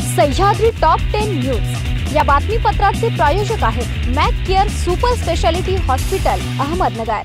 Sahyadri top 10 news या बातमीपत्राचे प्रायोजक आहेत Mac Care super speciality hospital Ahmednagar.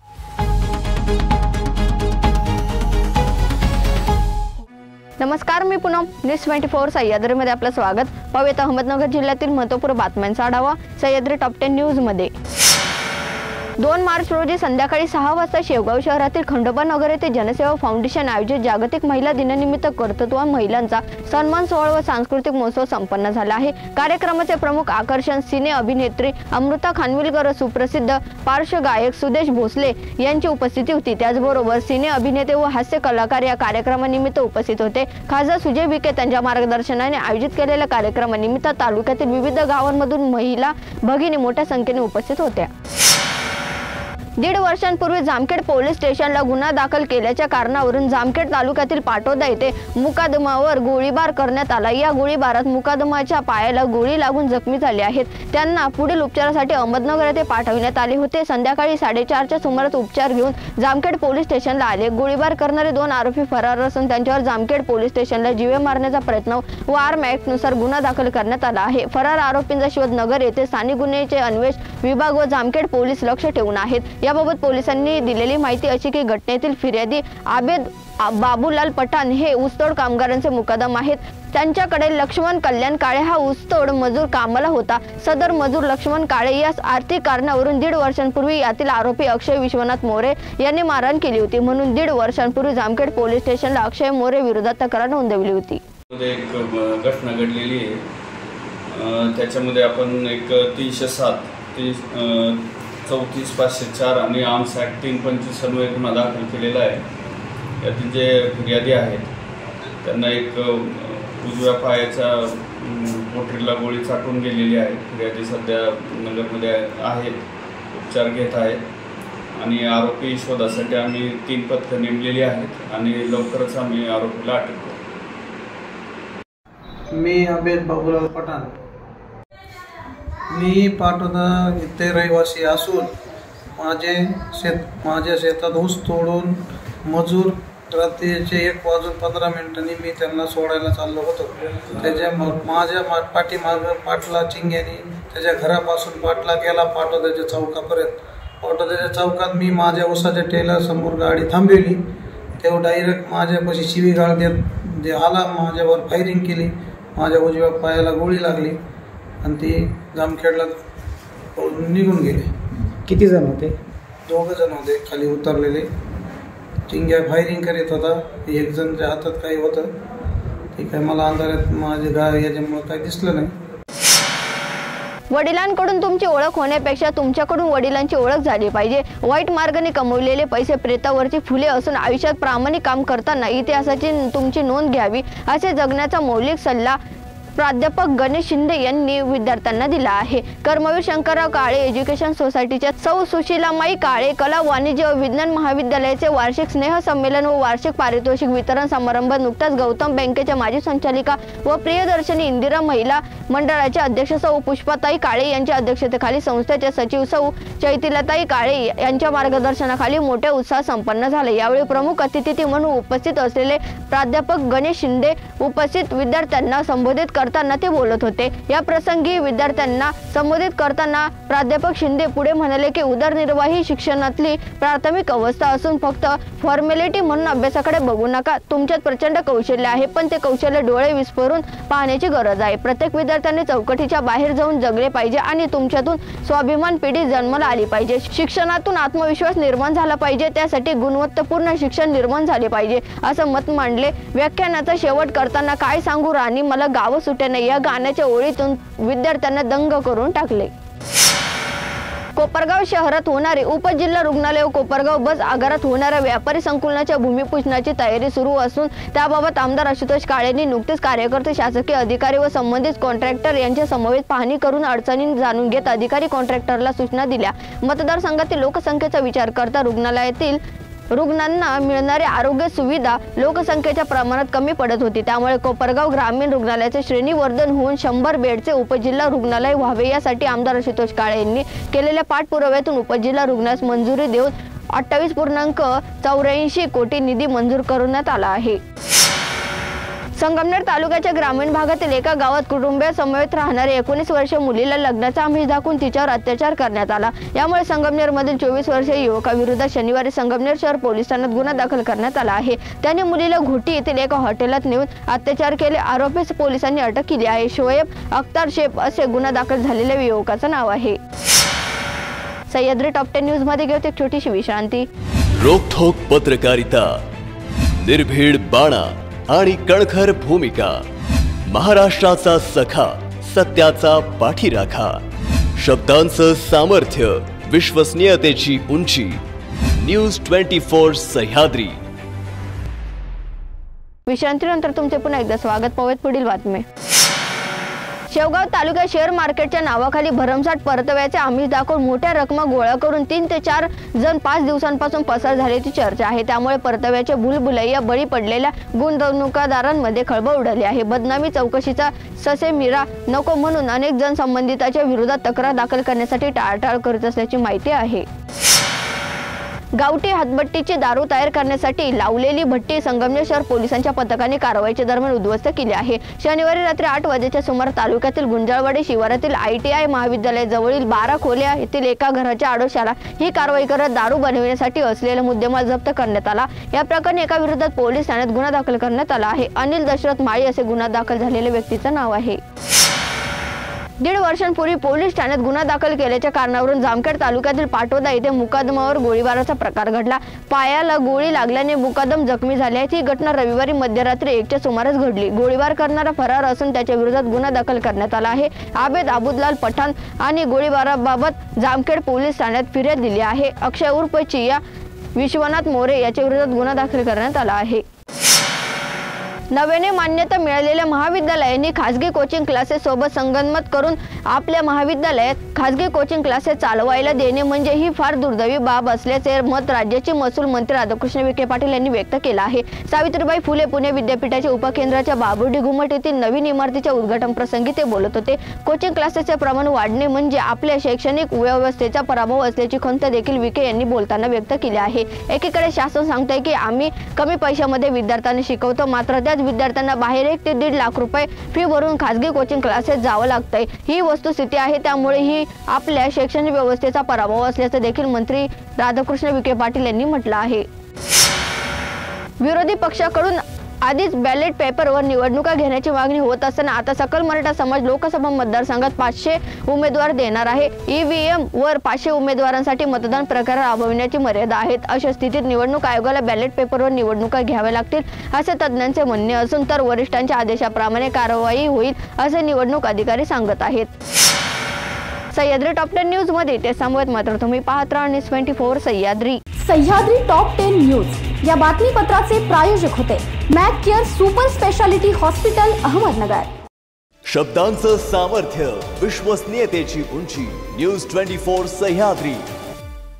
नमस्कार, मी पूनम न्यूज 24 सह्याद्रीमध्ये आपलं स्वागत। पाहूयात अहमदनगर जिल्ह्यातील महत्त्वपूर्ण बातम्यांचा आढावा सह्याद्री टॉप 10 न्यूज मध्ये। 2 मार्च रोजी संध्याकाळी 6 वाजता शेवगाव शहरातील खंडोबा नगर येथे जनसेवा फाउंडेशन आयोजित जागतिक महिला दिनानिमित्त कर्तृत्ववान महिलांचा सन्मान सोहळा व सांस्कृतिक महोत्सव संपन्न झाला आहे। कार्यक्रमाचे प्रमुख आकर्षण सिने अभिनेत्री अमृता खानविलकर, सुप्रसिद्ध पार्श्वगायक सुदेश भोसले यांची उपस्थिती होती। त्याचबरोबर सिने अभिनेते व हास्य कलाकार या कार्यक्रमानिमित्त उपस्थित होते। खासदार सुजय विखे त्यांच्या मार्गदर्शनाने आयोजित केलेल्या कार्यक्रमानिमित्त तालुक्यातील विविध गावांमधून महिला भगिनी मोठ्या संख्येने उपस्थित होत्या। 1.5 वर्षांपूर्वी जामखेड पोलीस स्टेशनला गुन्हा दाखल केल्याच्या कारणावरून जामखेड तालुक्यातील पाटोदा येथे मुकादमावर गोळीबार करण्यात आला। या गोळीबारात मुकादमाच्या पायाला गोळी लागून जखमी झाले आहेत। त्यांना पुढील उपचारासाठी अहमदनगर येथे पाठवण्यात आले होते। संध्याकाळी 4:30च्या सुमारास उपचार घेऊन जामखेड पोलीस स्टेशनला आले। गोळीबार करणारे 2 आरोपी फरार असून त्यांच्यावर जामखेड पोलीस स्टेशनला जीवे मारण्याचा प्रयत्न व आर्म ऍक्ट नुसार गुन्हा दाखल करण्यात आला आहे। फरार आरोपींचा शोध नगर येथे स्थानिक गुन्ह्याचे अन्वेष विभाग व जामखेड पोलीस लक्ष ठेवून आहेत। याबाबत पोलिसांनी दिलेली माहिती अशी की घटनेतील फिर्यादी आबेद बाबूलाल पठाण हे ऊसतोड कामगारांचे मुकादम आहेत। त्यांच्याकडे लक्ष्मण कल्याण काळे हा ऊसतोड मजूर कामाला होता। सदर मजूर लक्ष्मण काळे यास आर्थिक कारणावरून 1.5 वर्षांपूर्वी यातील आरोपी अक्षय विश्वनाथ मोरे यांनी मारहाण केली होती, म्हणून 1.5 वर्षांपूर्वी जामखेड पोलीस स्टेशनला अक्षय मोरे विरोधात तक्रार नोंदवली होती। एक घटना घडलेली आहे, त्याच्यामध्ये आपण एक 307 34/504 आणि आर्म्स ॲक्ट 325 अन्वये गुन्हा दाखल केलेला आहे। यातील जे फिर्यादी आहेत त्यांना एक उजव्या पायाच्या पोटरीला गोळी चाटून गेलेली आहे। फिर्यादी सध्या नगरमध्ये आहेत, उपचार घेत आहेत आणि आरोपी शोधासाठी आम्ही 3 पथकं नेमलेली आहेत आणि लवकरच आम्ही आरोपीला अटक करू। मी आबेद बाबूलाल पठाण, मी पाटोदा इथे रहिवासी असून माझ्या शेतात ऊस तोडून मजूर रात्रीचे 1:15 मी त्यांना सोडायला चाललो होतो। माझ्या पाठीमागं पाटला चिंग्याने त्याच्या घरापासून पाटला गेला पाटोद्याच्या चौकापर्यंत। पाटोद्याच्या चौकात मी माझ्या ऊसाच्या टेलरसमोर गाडी थांबवली, तेव्हा डायरेक्ट माझ्यापाशी शिवीगाळ देत जे आला माझ्यावर फायरिंग केली। माझ्या उजव्या पायाला गोळी लागली आणि ते जामखेडला निघून गेले। किती जण होते? 2 जण होते खाली उतरलेले। चिंग्या फायरिंग करीत होता, 1 जणच्या हातात काही होतं, ते काय मला अंधारात माझे गाव याच्यामुळे काही दिसलं नाही। वडिलांकडून तुमची ओळख होण्यापेक्षा तुमच्याकडून वडिलांची ओळख झाली पाहिजे। वाईट मार्गाने कमवलेले पैसे प्रेतावरची फुले असून आयुष्यात प्रामाणिक काम करताना इतिहासाची तुमची नोंद घ्यावी, असे जगण्याचा मौलिक सल्ला प्राध्यापक गणेश शिंदे यांनी विद्यार्थ्यांना दिला आहे। कर्मवीर शंकरराव काळे एज्युकेशन सोसायटीच्या सौ सुशीलामाई काळे कला वाणिज्य व विज्ञान महाविद्यालयाचे वार्षिक स्नेह संमेलन व वार्षिक पारितोषिक वितरण समारंभ नुकताच गौतम बँकेच्या माजी संचालिका व प्रियदर्शनी इंदिरा महिला मंडळाचे अध्यक्ष सौ पुष्पाताई काळे यांच्या अध्यक्षतेखाली संस्थेचे सचिव सौ चैतिलाताई काळे यांच्या मार्गदर्शनाखाली मोठ्या उत्साहात संपन्न झाले। यावेळी प्रमुख अतिथी म्हणून उपस्थित असलेले प्राध्यापक गणेश शिंदे उपस्थित विद्यार्थ्यांना संबोधित करताना ते बोलत होते। या प्रसंगी विद्यार्थ्यांना संबोधित करताना प्राध्यापक शिंदे पुढे म्हणाले की उदरनिर्वाही शिक्षणातली प्राथमिक अवस्था असून फक्त फॉर्मॅलिटी म्हणून अभ्यासाकडे बघू नका। तुमच्यात प्रचंड कौशल्य आहे, पण ते कौशल्य डोळे विस्फारून पाहण्याची गरज आहे। प्रत्येक विद्यार्थ्याने चौकटीच्या बाहेर जाऊन जगले पाहिजे आणि तुमच्यातून स्वाभिमान पिढी जन्माला आली पाहिजे। शिक्षणातून आत्मविश्वास निर्माण झाला पाहिजे, त्यासाठी गुणवत्तापूर्ण शिक्षण निर्माण झाले पाहिजे, असं मत मांडले। व्याख्यानाचा शेवट करताना काय सांगू राणी मला गाव सुटेने या गाण्याच्या ओळीतून विद्यार्थ्यांना दंग करून टाकले। कोपरगाव शहरात होणारे उपजिल्हा रुग्णालय व कोपरगाव बस आगारात होणाऱ्या व्यापारी संकुलनाच्या भूमिपूजनाची तयारी सुरू असून त्याबाबत आमदार आशुतोष काळेंनी नुकतेच कार्यकर्ते, शासकीय अधिकारी व संबंधित कॉन्ट्रॅक्टर यांच्या समवेत पाहणी करून अडचणी जाणून घेत अधिकारी कॉन्ट्रॅक्टरला सूचना दिल्या। मतदारसंघातील लोकसंख्येचा विचार करता रुग्णालयातील रुग्णांना मिळणारी आरोग्य सुविधा लोकसंख्येच्या प्रमाणात कमी पडत होती। त्यामुळे कोपरगाव ग्रामीण रुग्णालयाचे श्रेणीवर्धन होऊन 100 बेडचे उपजिल्हा रुग्णालय व्हावे यासाठी आमदार आशुतोष काळे यांनी केलेल्या पाठपुराव्यातून उपजिल्हा रुग्णालयास मंजुरी देऊन 28.84 कोटी निधी मंजूर करण्यात आला आहे। संगमनेर तालुक्याच्या ग्रामीण भागातील एका गावात कुटुंबीय समवेत राहणाऱ्या 19 वर्षीय मुलीला लग्नाचा आमिष दाखवून तिच्यावर अत्याचार करण्यात आला। यामुळे संगमनेरमधील 24 वर्षीय युवकाविरुद्ध शनिवारी संगमनेर शहर पोलीस ठाण्यात गुन्हा दाखल करण्यात आला आहे। त्याने मुलीला घोटी येथील एका हॉटेलात नेऊन अत्याचार केले। आरोपीस पोलिसांनी अटक केली आहे। शोएब अख्तर शेख असे गुन्हा दाखल झालेल्या युवकाचं नाव आहे। सह्याद्री टॉप 10 न्यूज मध्ये घेऊ एक छोटीशी विश्रांती। रोखोक पत्रकारिता, निर्भीड बाणा आणि कणखर भूमिका, महाराष्ट्राचा सखा, सत्याचा पाठीराखा, शब्दांचं सामर्थ्य, विश्वसनीयतेची उंची, न्यूज 24 सह्याद्री। विश्रांतीनंतर तुमचे पुन्हा एकदा स्वागत। पाहूयात पुढील बातमी। शेवगाव तालुक्यात शेअर मार्केटच्या नावाखाली भरमसाठ परताव्याचे आमिष दाखवून मोठ्या रकमा गोळा करून 3 ते 4 जण 5 दिवसांपासून पसार झाल्याची चर्चा आहे। त्यामुळे परताव्याचे भुलभुलैया बळी पडलेल्या गुंतवणूकदारांमध्ये खळबळ उडाली आहे। बदनामी चौकशीचा ससेमिरा नको म्हणून अनेक जण संबंधितांच्या विरोधात तक्रार दाखल करण्यासाठी टाळाटाळ करत असल्याची माहिती आहे। गावठी हातभट्टीची दारू तयार करण्यासाठी लावलेली भट्टी संगमनेर शहर पोलिसांच्या पथकाने कारवाईच्या दरम्यान उद्ध्वस्त केली आहे। शनिवारी रात्री 8 वाजेच्या सुमारास तालुक्यातील गुंजाळवाडी शिवारातील ITI महाविद्यालयाजवळील 12 खोल्या येथील एका घराच्या आडोशाला ही कारवाई करत दारू बनवण्यासाठी असलेला मुद्देमाल जप्त करण्यात आला। या प्रकरणी एका विरोधात पोलीस ठाण्यात गुन्हा दाखल करण्यात आला आहे। अनिल दशरथ माळी असे गुन्हा दाखल झालेल्या व्यक्तीचं नाव आहे। 1.5 वर्षांपूर्वी पोलीस ठाण्यात गुन्हा दाखल केल्याच्या कारणावरून जामखेड तालुक्यातील पाटोदा येथे मुकादमावर गोळीबाराचा प्रकार घडला। पायाला गोळी लागल्याने मुकादम जखमी झाले आहेत। ही घटना रविवारी मध्यरात्री 1च्या सुमारास घडली। गोळीबार करणारा फरार असून त्याच्या विरोधात गुन्हा दाखल करण्यात आला आहे। आबेद अबुदलाल पठाण आणि गोळीबाराबाबत जामखेड पोलीस ठाण्यात फिर्याद दिली आहे। अक्षय उर्फ चिया विश्वनाथ मोरे याच्या विरोधात गुन्हा दाखल करण्यात आला आहे। नव्याने मान्यता मिळालेल्या महाविद्यालयांनी खासगी कोचिंग क्लासेस सोबत संगनमत करून आपल्या महाविद्यालयात खासगी कोचिंग क्लासेस चालवायला देणे म्हणजे ही फार दुर्दैवी बाब असल्याचे मत राज्याचे महसूल मंत्री राधाकृष्ण विखे पाटील यांनी व्यक्त केले आहे। सावित्रीबाई फुले पुणे विद्यापीठाच्या उपकेंद्राच्या बाबुर्डी घुमट येथील नवीन इमारतीच्या उद्घाटन प्रसंगी ते बोलत होते। कोचिंग क्लासेसचे प्रमाण वाढणे म्हणजे आपल्या शैक्षणिक व्यवस्थेचा पराभव असल्याची खंत देखील विखे यांनी बोलताना व्यक्त केली आहे। एकीकडे शासन सांगते की आम्ही कमी पैशामध्ये विद्यार्थ्यांना शिकवतो, मात्र त्याच विद्यार्थ्यांना बाहेर 1 ते 1.5 लाख रुपये फी भरून खासगी कोचिंग क्लासेस जावं लागतंय। ही वस्तुस्थिती आहे। त्यामुळे ही आपल्या शैक्षणिक व्यवस्थेचा पराभव असल्याचं देखील मंत्री राधाकृष्ण विखे पाटील यांनी म्हटलं आहे। विरोधी पक्षाकडून आधीच बॅलेट पेपरवर निवडणुका घेण्याची मागणी होत असताना आता सकल मराठा समाज लोकसभा मतदारसंघात 500 उमेदवार देणार आहे। EVM वर 500 उमेदवारांसाठी मतदान प्रक्रिया राबविण्याची मर्यादा आहेत। अशा स्थितीत निवडणूक आयोगाला बॅलेट पेपरवर निवडणुका घ्याव्या लागतील असे तज्ज्ञांचे म्हणणे असून तर वरिष्ठांच्या आदेशाप्रमाणे कारवाई होईल असे निवडणूक अधिकारी सांगत आहेत। सह्याद्री टॉप 10 न्यूज मध्ये ते सांगत मात्र तुम्ही पाहत राहा news 24 Sahyadri. Sahyadri top 10 news या बातमीपत्राचे प्रायोजक होते Mac Care super speciality hospital Ahmednagar. शब्दांचं सामर्थ्य, विश्वसनीयतेची उंची, न्यूज 24 सह्याद्री।